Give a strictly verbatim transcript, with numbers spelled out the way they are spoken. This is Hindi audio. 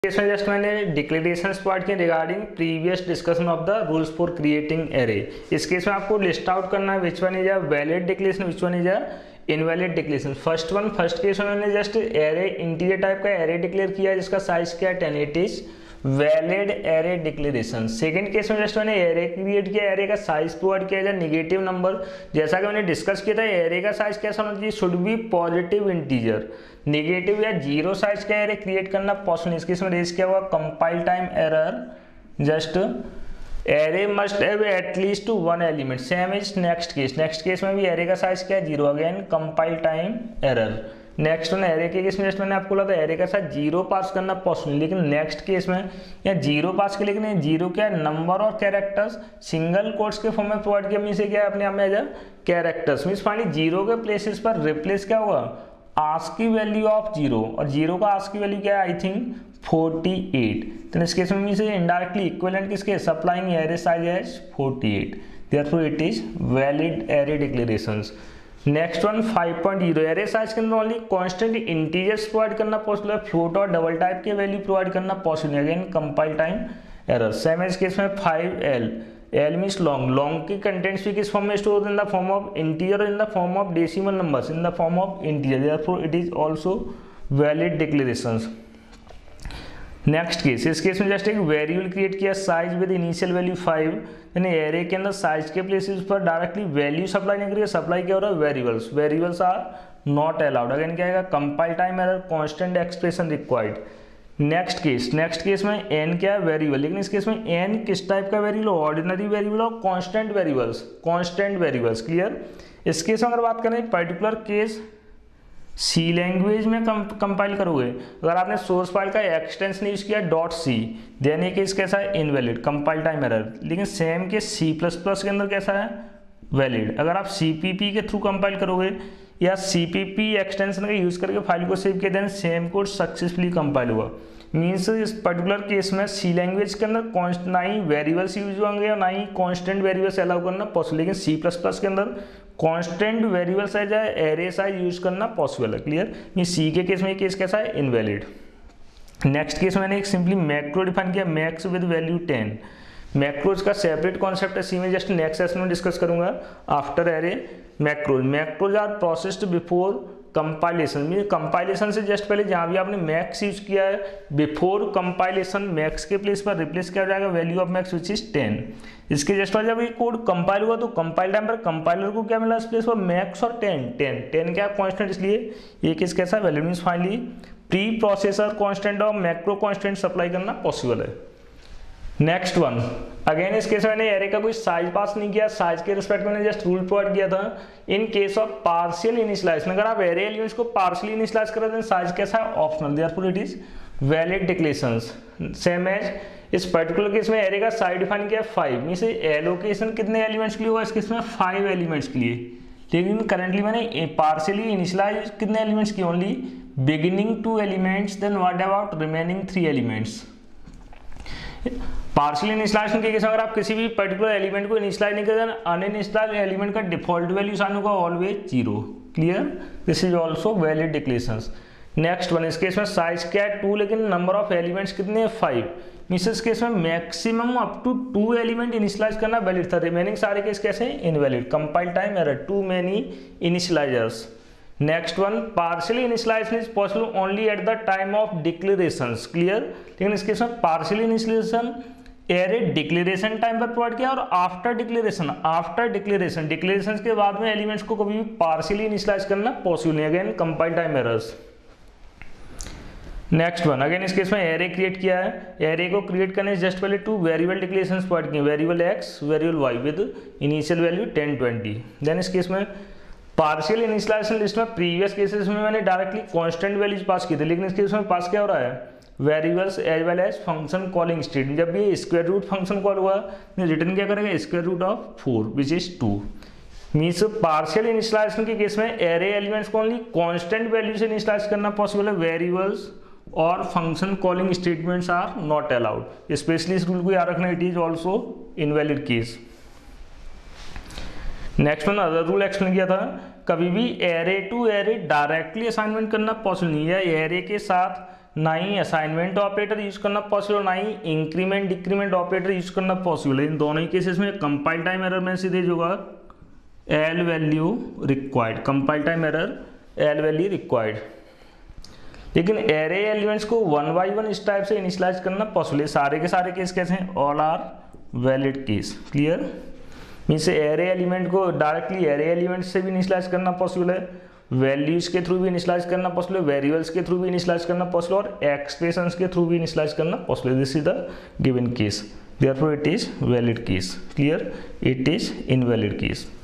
इसमें जस्ट मैंने डिक्लेरेशंस पार्ट किए regarding previous discussion of the rules for creating array. इस केस में आपको लिस्ट आउट करना है which one is a valid declaration, which one is a invalid declaration. First one first case में मैंने जस्ट एरे इंटीजर टाइप का एरे डिक्लेयर किया जिसका साइज क्या है ten, it is valid array declaration. Second case में जस्ट मैंने एरे क्रिएट किया, एरे का साइज प्रोवाइड किया जाए नेगेटिव नंबर। जैसा कि मैंने डिस्कस किया था एरे का साइज कैसा होना चाहिए, should be positive integer. Negative या जीरो साइज का एरे क्रिएट करना पॉसिबल। इस केस में रेज किया हुआ compile time error, just array must have at least one element. Same is next case, next case में भी एरे का साइज क्या है zero, again compile time error. Next one array के केस में जस्ट मैंने आपको बोला था एरे का साइज जीरो पास करना पॉसिबल, लेकिन नेक्स्ट केस में या जीरो पास के, लेकिन जीरो क्या है नंबर और कैरेक्टर्स सिंगल कोट्स के फॉर्म में प्रोवाइड किया, मीन से क्या है अपने आप में as a characters. Means finally zero के प्लेसेस पर रिप्लेस क्या होगा आस्क की वैल्यू ऑफ जीरो, और जीरो का आस्क की वैल्यू क्या है आई थिंक फोर्टी एट। तो इस केस में मीन से इनडायरेक्टली इक्विवेलेंट किसके supplying array size as forty eight, therefore it is valid array declarations. Next one five point zero array size के अंदर ओनली कांस्टेंट इंटीजर्स प्रोवाइड करना पॉसिबल है, फ्लोट और डबल टाइप के वैल्यू प्रोवाइड करना पॉसिबल है, again compile time error. Same इस केस में five L, L means long, long की कंटेंट्स भी किस फॉर्म में store in the form of integer, in the form of decimal numbers, in the form of integer, therefore it is also valid declarations. Next case, इस केस में जस्ट एक वेरिएबल क्रिएट किया size with initial value five, यानी एरे के अंदर साइज के प्लेसेस पर डायरेक्टली वैल्यू सप्लाई नहीं करिए, सप्लाई क्या हो रहा है variables, variables are not allowed, again क्या आएगा compile time error, constant expression required. Next case, next case में एन क्या है वेरिएबल, लेकिन इस केस में एन किस टाइप का वेरिएबल, ऑर्डिनरी वेरिएबल और constant variables, constant variables, clear. इस केस में अगर बात करें पर्टिकुलर केस सी लैंग्वेज में कंपाइल करोगे, अगर आपने सोर्स फाइल का एक्सटेंशन यूज किया डॉट सी, देन ये केस कैसा है इनवैलिड, कंपाइल टाइम एरर। लेकिन same case C plus plus के अंदर कैसा है वैलिड। अगर आप सी पी पी के थ्रू कंपाइल करोगे या सी पी पी एक्सटेंशन का यूज करके फाइल को सेव किया, then same code successfully compile हुआ। मीन्स इस पर्टिकुलर केस में सी लैंग्वेज के अंदर कॉन्स्ट ना ही वेरिएबल्स यूज होंगे और ना ही कांस्टेंट वेरिएबल्स अलाउ करना पॉसिबल, लेकिन सी प्लस प्लस के अंदर कांस्टेंट वेरिएबल साइज है एरे साइज यूज करना पॉसिबल है, क्लियर। ये सी के केस में ये केस कैसा है इनवैलिड। नेक्स्ट केस में मैंने एक सिंपली मैक्रो डिफाइन किया max with value ten. Macros का सेपरेट कॉन्सेप्ट है, सी में जस्ट नेक्स्ट सेशन में डिस्कस करूंगा after array macros. Macros are processed before compilation, mean compilation से जस्ट पहले जहाँ भी आपने मैक्स यूज किया है बिफोर कंपाइलेशन मैक्स के प्लेस पर रिप्लेस किया जाएगा value of max which is ten. इसके जस्ट बाद जब ये कोड कंपाइल हुआ तो कंपाइल टाइम पर कंपाइलर को क्या मिला इस प्लेस पर मैक्स और टेन, टेन टेन क्या कांस्टेंट, इसलिए ये केस कैसा value means finally pre processor constant और मैक्रो कांस्टेंट सप्लाई करना पॉसिबल है। नेक्स्ट वन, अगेन इस केस में मैंने एरे का कोई साइज पास नहीं किया, साइज के रिस्पेक्ट में मैंने जस्ट रूल प्रोवाइड किया था in case of partial initialization. अगर आप एरे एलिमेंट्स को पार्शियली इनिशियलाइज करें देन साइज कैसा है optional, therefore it is valid declarations. Same as इस पर्टिकुलर केस में एरे का साइज डिफाइन किया फाइव, मींस एलोकेशन कितने एलिमेंट्स के लिए हुआ इस केस में फाइव एलिमेंट्स के लिए, लेकिन करंटली मैंने पार्शियली इनिशियलाइज कितने एलिमेंट्स की only beginning two elements, then what about remaining three elements. Partial initialization के केस अगर आप किसी भी पर्टिकुलर एलिमेंट को इनिशियलाइज नहीं करें अनइनिशियलाइज एलिमेंट का डिफॉल्ट वैल्यू साइन होगा always zero, clear. This is also valid declarations. Next one, इस केस में साइज क्या है टू, लेकिन नंबर ऑफ एलिमेंट्स कितने हैं फाइव, मींस इस केस में maximum up to two element initialize करना वैलिड था, रिमेनिंग सारे केस कैसे हैं invalid, compile time error, too many initializers. Next one, partially initialization is possible only at the time of declarations, clear. लेकिन इस केस में partially initialization array declaration time पर प्रोवाइड किया और after declaration, after declaration declaration के बाद में एलिमेंट्स को कभी भी पार्शियली इनिशियलाइज करना पॉसिबल नहीं, again compile time errors. Next one, again इस केस में एरे क्रिएट किया है, एरे को क्रिएट करने से जस्ट पहले टू वेरिएबल डिक्लेरेशंस प्रोवाइड किए, variable X variable Y with initial value ten twenty. Then इस केस में पार्शियल इनिशियलाइजेशन लिस्ट में प्रीवियस केसेस में मैंने डायरेक्टली कांस्टेंट वैल्यूज पास की थी, लेकिन इस केस में पास क्या हो रहा है variables as well as function calling statement. जब ये स्क्वायर रूट फंक्शन कॉल हुआ रिटर्न क्या करेगा square root of four which is two. Means partial initialization के केस में एरे एलिमेंट्स को ओनली कांस्टेंट वैल्यू से इनिशियलाइज करना पॉसिबल है, वेरिएबल्स और function calling statements are not allowed. Specially इस रूल को याद रखना, it is also invalid case. Next one other rule explain किया था, कभी भी array to array directly assignment करना पॉसिबल नहीं है, एरे के साथ ना ही असाइनमेंट ऑपरेटर यूज करना पॉसिबल, ना ही इंक्रीमेंट डिक्रीमेंट ऑपरेटर यूज करना पॉसिबल है। इन दोनों ही केसेस में कंपाइल टाइम एरर में सीधे जो होगा L value required, compile time error L value required. लेकिन एरे एलिमेंट्स को वन बाई वन इस टाइप से इनिशियलाइज करना पॉसिबल है। सारे के सारे केस कैसे हैं, all are valid case, clear. Means array element को डायरेक्टली एरे एलिमेंट से भी इनिशियलाइज करना पॉसिबल है, वैल्यूज के थ्रू भी इनिशियलाइज करना पॉसिबल है, वेरिएबल्स के थ्रू भी इनिशियलाइज करना पॉसिबल और एक्सप्रेशंस के थ्रू भी इनिशियलाइज करना possible. This is the given case, therefore it is valid case, clear. It is invalid case.